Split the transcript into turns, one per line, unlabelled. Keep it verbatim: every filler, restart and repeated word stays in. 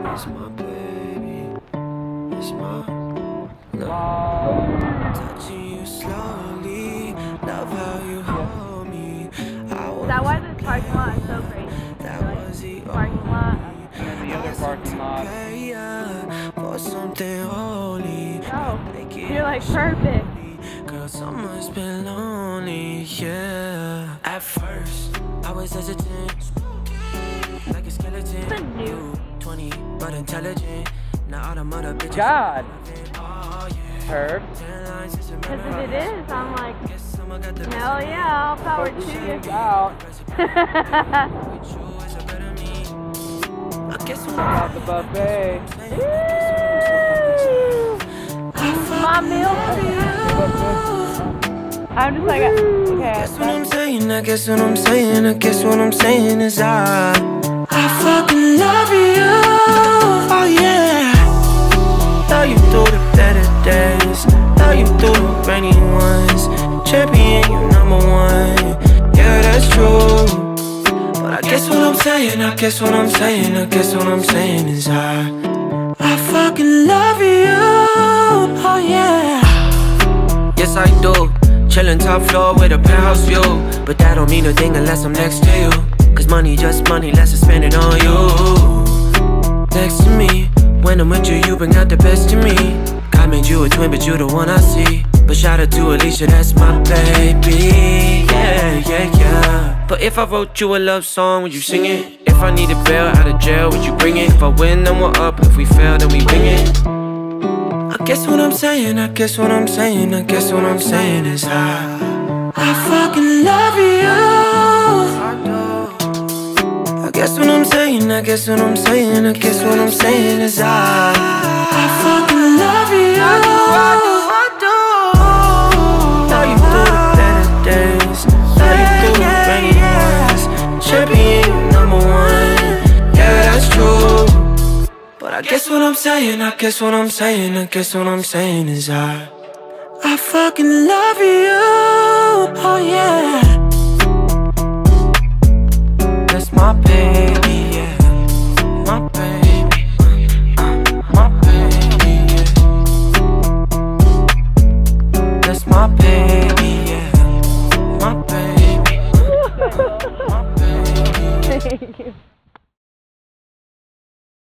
It's my baby, it's my love. Touching you slowly, love how you hold me.
Is that why this parking lot is so great?
That was the
Parking lot.
And the other parking lot.
for something holy.
Oh, you're like perfect.
Girl, summer's been lonely, yeah. At first, I was hesitant, like a skeleton.
It's a new.
twenty, but intelligent. Now all the mother bitches.
God.
Oh, yeah.
Herb.
Because if it is, I'm like, hell yeah, all power to you.
Out.
I guess
Out the buffet.
My meal for you. I'm just like, okay.
Guess what I'm saying, I guess what I'm saying, I guess what I'm saying is I I fucking love you, oh yeah. Love you through the better days, love you through the rainy ones. Champion, you number one, yeah that's true. But I guess what I'm saying, I guess what I'm saying, I guess what I'm saying is I I fucking love you, oh yeah. Yes I do. Chillin' top floor with a penthouse view, but that don't mean a thing unless I'm next to you. Cause money just money, let's just spend it on you. Next to me, when I'm with you, you bring out the best in me. God made you a twin, but you the one I see. But shout out to Alicia, that's my baby. Yeah, yeah, yeah. But if I wrote you a love song, would you sing it? If I need a bail out of jail, would you bring it? If I win, then we're up. If we fail, then we bring it. I guess what I'm saying, I guess what I'm saying, I guess what I'm saying is I I fucking love you. I guess what I'm saying, I guess what I'm saying, I guess what I'm saying is I I fucking love you. I do, I do, I do. Love you through the better days, love you through the rainy ones. Champion, number one, yeah that's true. But I guess what I'm saying, I guess what I'm saying, I guess what I'm saying is I I fucking love you, oh yeah. That's my baby.